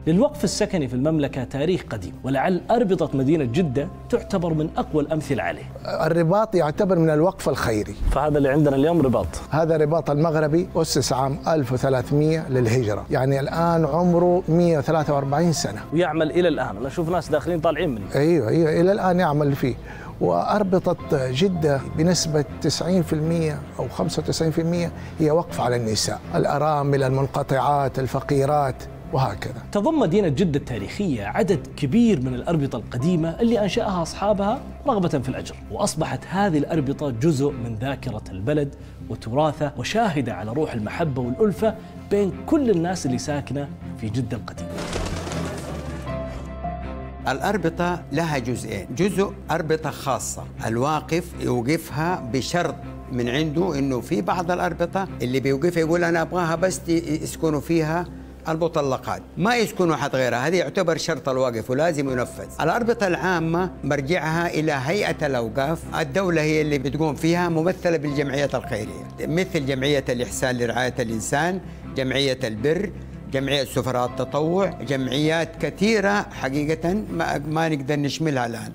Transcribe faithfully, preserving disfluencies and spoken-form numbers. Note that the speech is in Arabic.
للوقف السكني في المملكة تاريخ قديم، ولعل أربطة مدينة جدة تعتبر من أقوى الأمثلة عليه. الرباط يعتبر من الوقف الخيري. فهذا اللي عندنا اليوم رباط. هذا رباط المغربي أسس عام ألف وثلاثمئة للهجرة، يعني الآن عمره مئة وثلاثة وأربعين سنة ويعمل إلى الآن. أنا أشوف ناس داخلين طالعين منه. أيوة أيوة إلى الآن يعمل فيه. وأربطة جدة بنسبة تسعين بالمئة أو خمسة وتسعين بالمئة هي وقف على النساء، الأرامل، المنقطعات، الفقيرات وهكذا. تضم مدينة جدة التاريخية عدد كبير من الأربطة القديمة اللي أنشأها أصحابها رغبة في الأجر، وأصبحت هذه الأربطة جزء من ذاكرة البلد وتراثه، وشاهدة على روح المحبة والألفة بين كل الناس اللي ساكنة في جدة القديمة. الأربطة لها جزئين، جزء أربطة خاصة الواقف يوقفها بشرط من عنده إنه في بعض الأربطة اللي بيوقفها يقول أنا أبغاها بس يسكنوا فيها المطلقات، ما يسكنوا حد غيرها، هذه يعتبر شرط الواقف ولازم ينفذ. الأربطة العامة مرجعها إلى هيئة الأوقاف، الدولة هي اللي بتقوم فيها ممثلة بالجمعيات الخيرية مثل جمعية الإحسان لرعاية الإنسان، جمعية البر، جمعية سفراء التطوع، جمعيات كثيرة حقيقة ما, ما نقدر نشملها الآن.